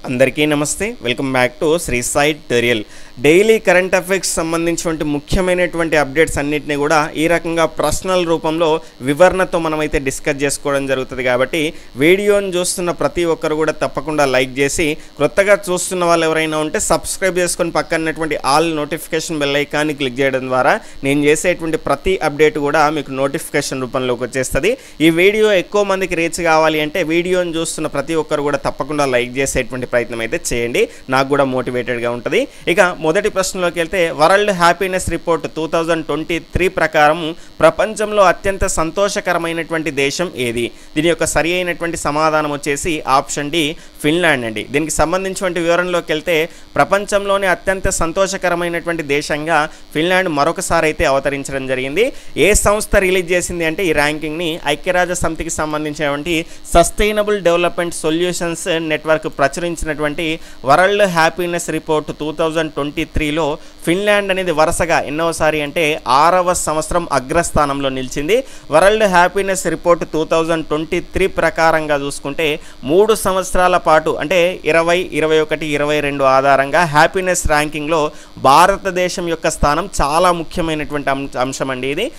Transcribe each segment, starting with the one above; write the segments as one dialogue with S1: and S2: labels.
S1: అందరికీ నమస్తే welcome back to Shri Sai tutorial daily current affairs సంబంధించినటువంటి ముఖ్యమైనటువంటి అప్డేట్స్ అన్నిటిని కూడా ఈ రకంగా ప్రశ్నల రూపంలో వివరణతో మనమైతే డిస్కస్ చేసుకోవడం జరుగుతుంది కాబట్టి వీడియోని చూస్తున్న ప్రతి ఒక్కరు కూడా తప్పకుండా లైక్ చేసి కొత్తగా చూస్తున్న వాళ్ళు ఎవరైనా ఉంటే సబ్స్క్రైబ్ చేసుకొని పక్కనటువంటి ఆల్ నోటిఫికేషన్ బెల్ ఐకాన్ని క్లిక్ చేయడం ద్వారా నేను చేసేటువంటి ప్రతి అప్డేట్ కూడా మీకు నోటిఫికేషన్ రూపంలోకి వచ్చేస్తుంది ఈ వీడియో ఎక్కువ మందికి రీచ్ కావాలి అంటే వీడియోని చూస్తున్న ప్రతి ఒక్కరు కూడా తప్పకుండా లైక్ చేసేటువంటి ప్రయత్నం అయితే చేయండి నాకు కూడా మోటివేటెడ్ గా ఉంటది ఇక మొదటి ప్రశ్నలోకి వెళ్తే వరల్డ్ హ్యాపీనెస్ రిపోర్ట్ 2023 ప్రకారం ప్రపంచంలో అత్యంత సంతోషకరమైనటువంటి దేశం ఏది దీని యొక్క సరి అయినటువంటి సమాధానం వచ్చేసి ఆప్షన్ డి ఫిన్లాండ్ అండి దీనికి సంబంధించినటువంటి వివరణలోకి వెళ్తే ప్రపంచంలోనే అత్యంత సంతోషకరమైనటువంటి దేశంగా ఫిన్లాండ్ మరొకసారి అయితే అవతరించడం జరిగింది ఏ సంస్థ రిలీజ్ చేసింది అంటే ఈ ర్యాంకింగ్ ని ఐక్యరాజ్య సమితికి సంబంధించినటువంటి సస్టైనబుల్ డెవలప్మెంట్ సొల్యూషన్స్ నెట్వర్క్ ప్రచురించినటువంటి వరల్డ్ హ్యాపీనెస్ రిపోర్ట్ 2023లో ఫిన్లాండ్ అనేది వరుసగా ఎన్నోసారి అంటే 6వ సంవత్సరం అగ్రస్థానంలో నిలిచింది వరల్డ్ హ్యాపీనెస్ రిపోర్ట్ 2023 ప్రకారంగా చూసుకుంటే 3 సంవత్సరాల పాటు అంటే 20, 21, 22 ఆధారంగా హ్యాపీనెస్ ర్యాంకింగ్లో భారతదేశం యొక్క స్థానం చాలా ముఖ్యమైనటువంటి అంశం అండి ఇది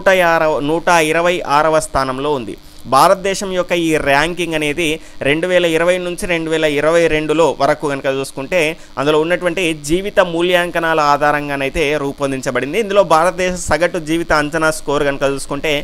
S1: 126వ స్థానంలో ఉంది భారతదేశం యొక్క ఈ ర్యాంకింగ్ అనేది 2020 నుంచి 2022లో వరకు కనుక చూసుకుంటే అందులో ఉన్నటువంటి జీవిత మూల్యాంకనాల ఆధారంగానైతే రూపొందించబడింది ఇందులో భారతదేశ సగటు జీవిత అంచనా స్కోర్ కనుక చూసుకుంటే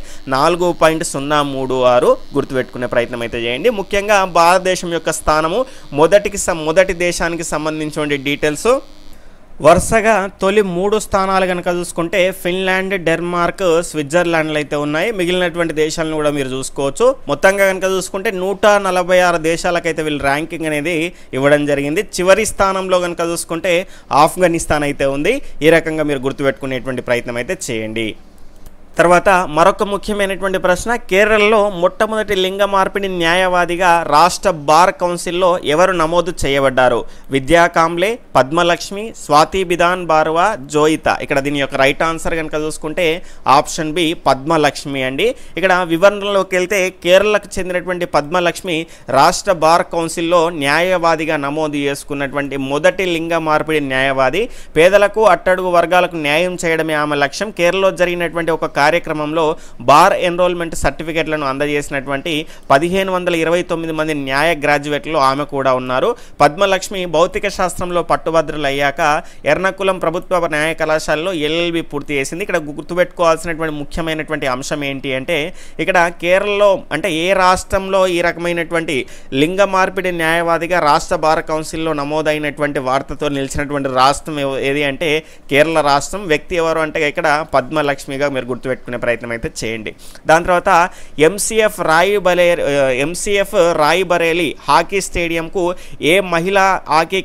S1: 4.036 గుర్తుపెట్టుకునే ప్రయత్నం అయితే చేయండి ముఖ్యంగా భారతదేశం యొక్క స్థానము మొదటి దేశానికి సంబంధించిన డీటెయిల్స్ వరుసగా తొలి 3 స్థానాలు కనుక చూసుకుంటే ఫిన్లాండ్ డెన్మార్క్ స్విట్జర్లాండ్లు అయితే ఉన్నాయి మిగిలినటువంటి దేశాలను కూడా మీరు చూసుకోవచ్చు మొత్తంగా కనుక చూసుకుంటే 146 దేశాలకైతే వీళ్ళు ర్యాంకింగ్ అనేది ఇవ్వడం జరిగింది చివరి స్థానంలో కనుక చూసుకుంటే ఆఫ్ఘనిస్తాన్ అయితే ఉంది ఈ రకంగా మీరు గుర్తుపెట్టుకునేటువంటి ప్రయత్నం అయితే చేయండి తర్వాత మరొక ముఖ్యమైనటువంటి ప్రశ్న కేరళలో మొట్టమొదటి లింగ మార్పిడి న్యాయవాదిగా రాష్ట్ర బార్ కౌన్సిల్లో ఎవరు నమోదు చేయబడ్డారు విద్యా కాంబ్లే పద్మలక్ష్మి స్వాతి బిధాన్ బారువా జోయిత ఇక్కడ దీని యొక్క రైట్ ఆన్సర్ కనుక చూసుకుంటే ఆప్షన్ బి పద్మలక్ష్మి అండి ఇక్కడ వివరణలోకి వెళ్తే కేరళకు చెందినటువంటి పద్మలక్ష్మి రాష్ట్ర బార్ కౌన్సిల్లో న్యాయవాదిగా నమోదు చేసుకున్నటువంటి మొదటి లింగ మార్పిడి న్యాయవాది పేదలకు అట్టడుగు వర్గాలకు న్యాయం చేయడమే ఆమె లక్ష్యం కేరళలో జరిగినటువంటి ఒక కార్యక్రమంలో బార్ ఎన్రోల్మెంట్ సర్టిఫికెట్లను అందజేసినటువంటి 1529 మంది న్యాయ గ్రాడ్యుయేట్లు ఆమె కూడా ఉన్నారు పద్మలక్ష్మి భౌతిక శాస్త్రంలో పట్టుభద్రులు అయ్యాక ఎర్నాకుళం ప్రభుత్వ న్యాయ కళాశాలలో ఎల్ఎల్బి పూర్తి చేసింది ఇక్కడ గుర్తుపెట్టుకోవాల్సినటువంటి ముఖ్యమైనటువంటి అంశం ఏంటి అంటే ఇక్కడ కేరళలో అంటే ఏ రాష్ట్రంలో ఈ రకమైనటువంటి లింగ మార్పిడి న్యాయవాదిగా రాష్ట్ర బార్ కౌన్సిల్లో నమోదైనటువంటి వార్తతో నిలిచినటువంటి రాష్ట్రం ఏది అంటే కేరళ రాష్ట్రం వ్యక్తి ఎవరు అంటే ఇక్కడ పద్మలక్ష్మిగా మీరు గుర్తుపెట్టుకునే ప్రయత్నం అయితే చేయండి దాని తర్వాత ఎంసీఎఫ్ రాయ్ బరేలీ హాకీ స్టేడియంకు ఏ మహిళా హాకీ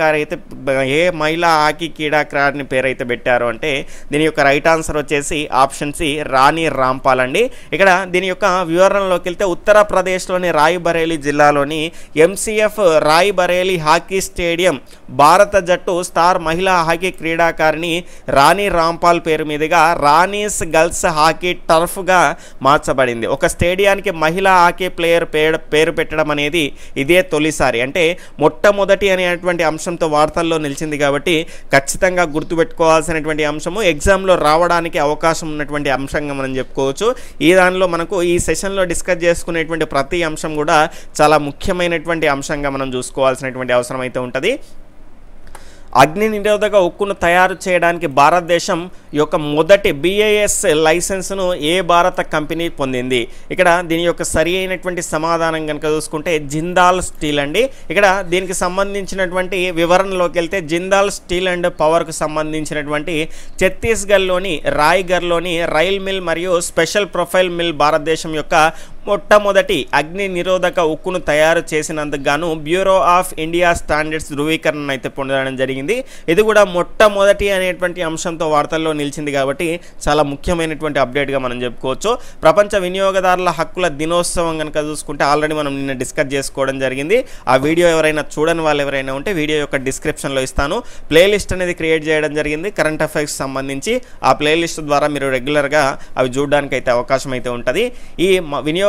S1: క్రీడాకారిని పేరైతే పెట్టారు అంటే దీని యొక్క రైట్ ఆన్సర్ వచ్చేసి ఆప్షన్ సి రాణి రాంపాల్ అండి ఇక్కడ దీని యొక్క వివరణలోకి వెళ్తే ఉత్తరప్రదేశ్లోని రాయ్ బరేలీ జిల్లాలోని MCF Rai Bareli hockey stadium భారత జట్టు స్టార్ మహిళా హాకీ క్రీడాకారిణి రాణి రాంపాల్ పేరు మీదుగా రాణీస్ గర్ల్స్ హాకీ టర్ఫ్గా మార్చబడింది ఒక స్టేడియానికి మహిళా హాకీ ప్లేయర్ పేరు పెట్టడం అనేది ఇదే తొలిసారి అంటే మొట్టమొదటి అనేటువంటి అంశంతో వార్తల్లో నిలిచింది కాబట్టి ఖచ్చితంగా గుర్తుపెట్టుకోవాల్సినటువంటి అంశము ఎగ్జామ్లో రావడానికి అవకాశం ఉన్నటువంటి అంశంగా మనం చెప్పుకోవచ్చు ఈ దానిలో మనకు ఈ సెషన్లో డిస్కస్ చేసుకునేటువంటి ప్రతి అంశం కూడా చాలా ముఖ్యమైనటువంటి అంశంగా మనం చూసుకోవాల్సినటువంటి అవసరం అయితే ఉంటుంది అగ్ని నిరోధక ఉక్కును తయారు చేయడానికి భారతదేశం యొక్క మొదటి BIS లైసెన్స్ను ఏ భారత కంపెనీ పొందింది ఇక్కడ దీని యొక్క సరి అయినటువంటి సమాధానం కనుక చూసుకుంటే జిందాల్ స్టీల్ అండి ఇక్కడ దీనికి సంబంధించినటువంటి వివరణలోకి వెళ్తే జిందాల్ స్టీల్ అండ్ పవర్కు సంబంధించినటువంటి ఛత్తీస్గఢ్లోని రాయ్గర్లోని రైల్ మిల్ మరియు స్పెషల్ ప్రొఫైల్ మిల్ భారతదేశం యొక్క మొట్టమొదటి అగ్ని నిరోధక ఉక్కును తయారు చేసినందుకు గాను బ్యూరో ఆఫ్ ఇండియా స్టాండర్డ్స్ ధృవీకరణ అయితే పొందడం జరిగింది ఇది కూడా మొట్టమొదటి అనేటువంటి అంశంతో వార్తల్లో నిలిచింది కాబట్టి చాలా ముఖ్యమైనటువంటి అప్డేట్గా మనం చెప్పుకోవచ్చు ప్రపంచ వినియోగదారుల హక్కుల దినోత్సవం కనుక చూసుకుంటే ఆల్రెడీ మనం నిన్న డిస్కస్ చేసుకోవడం జరిగింది ఆ వీడియో ఎవరైనా చూడని వాళ్ళు ఎవరైనా ఉంటే వీడియో యొక్క డిస్క్రిప్షన్లో ఇస్తాను ప్లేలిస్ట్ అనేది క్రియేట్ చేయడం జరిగింది కరెంట్ అఫైర్స్ సంబంధించి ఆ ప్లేలిస్ట్ ద్వారా మీరు రెగ్యులర్గా అవి చూడడానికి అయితే అవకాశం అయితే ఉంటుంది ఈ వినియోగ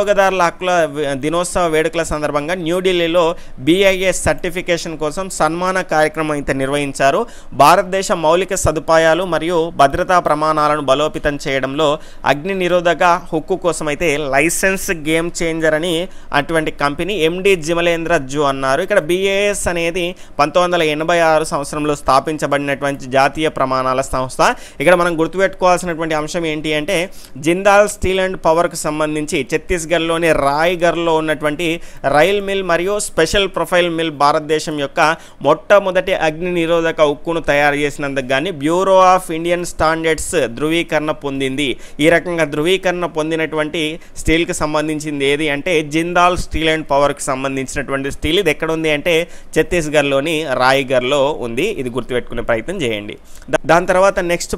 S1: వినియోగదారుల హక్కుల దినోత్సవ వేడుకల సందర్భంగా న్యూఢిల్లీలో BIS సర్టిఫికేషన్ కోసం సన్మాన కార్యక్రమం అయితే నిర్వహించారు. భారతదేశ మౌలిక సదుపాయాలు మరియు భద్రతా ప్రమాణాలను బలోపేతం చేయడంలో అగ్ని నిరోధక హుక్కు కోసం అయితే లైసెన్స్ గేమ్ చేంజర్ అని అటువంటి కంపెనీ MD జిమలేంద్ర జూ అన్నారు. ఇక్కడ BIS అనేది 1986 సంవత్సరంలో స్థాపించబడినటువంటి జాతీయ ప్రమాణాల సంస్థ. ఇక్కడ మనం గుర్తుపెట్టుకోవాల్సినటువంటి అంశం ఏంటి అంటే జిందాల్ స్టీల్ అండ్ పవర్కు సంబంధించి ఛత్తీస్గఢ్లోని రాయ్గర్లో ఉన్నటువంటి రైల్ మిల్ మరియు స్పెషల్ ప్రొఫైల్ మిల్ భారతదేశం యొక్క మొట్టమొదటి అగ్ని నిరోధక ఉక్కును తయారు చేసినందుకు గానీ బ్యూరో ఆఫ్ ఇండియన్ స్టాండర్డ్స్ ధృవీకరణ పొందింది. ఈ రకంగా ధృవీకరణ పొందినటువంటి స్టీల్కి సంబంధించింది ఏది అంటే జిందాల్ స్టీల్ అండ్ పవర్కి సంబంధించినటువంటి స్టీల్. ఇది ఎక్కడ ఉంది అంటే ఛత్తీస్గఢ్లోని రాయ్గర్లో ఉంది. ఇది గుర్తుపెట్టుకునే ప్రయత్నం చేయండి. దాని తర్వాత నెక్స్ట్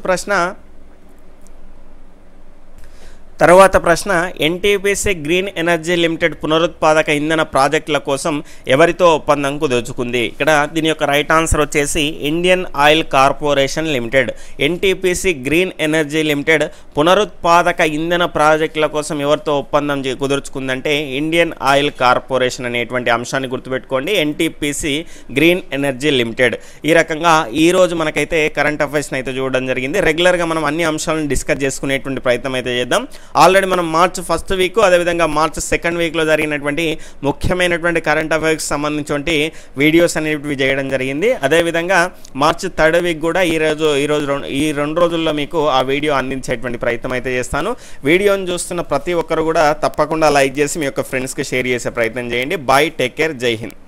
S1: ప్రశ్న NTPC గ్రీన్ ఎనర్జీ లిమిటెడ్ పునరుత్పాదక ఇంధన ప్రాజెక్టుల కోసం ఎవరితో ఒప్పందం కుదుర్చుకుంది? ఇక్కడ దీని యొక్క రైట్ ఆన్సర్ వచ్చేసి Indian oil corporation limited. NTPC green energy limited పునరుత్పాదక ఇంధన ప్రాజెక్టుల కోసం ఎవరితో ఒప్పందం కుదుర్చుకుందంటే ఇండియన్ ఆయిల్ కార్పొరేషన్ అనేటువంటి అంశాన్ని గుర్తుపెట్టుకోండి. NTPC green energy limited. ఈ రకంగా ఈరోజు మనకైతే కరెంట్ అఫైర్స్ని అయితే చూడడం జరిగింది. రెగ్యులర్గా మనం అన్ని అంశాలను డిస్కస్ చేసుకునేటువంటి ప్రయత్నం అయితే చేద్దాం. ఆల్రెడీ మనం మార్చ్ 1st వీక్ అదేవిధంగా మార్చ్ 2nd వీక్లో జరిగినటువంటి ముఖ్యమైనటువంటి కరెంట్ అఫైర్స్కి సంబంధించినటువంటి వీడియోస్ అనేవి చేయడం జరిగింది. అదేవిధంగా మార్చ్ 3rd వీక్ కూడా ఈ 2 రోజుల్లో మీకు ఆ వీడియో అందించేటువంటి ప్రయత్నం అయితే చేస్తాను. వీడియోని చూస్తున్న ప్రతి ఒక్కరు కూడా తప్పకుండా లైక్ చేసి మీ యొక్క ఫ్రెండ్స్కి షేర్ చేసే ప్రయత్నం చేయండి. బాయ్, టేక్ కేర్, జై హింద్.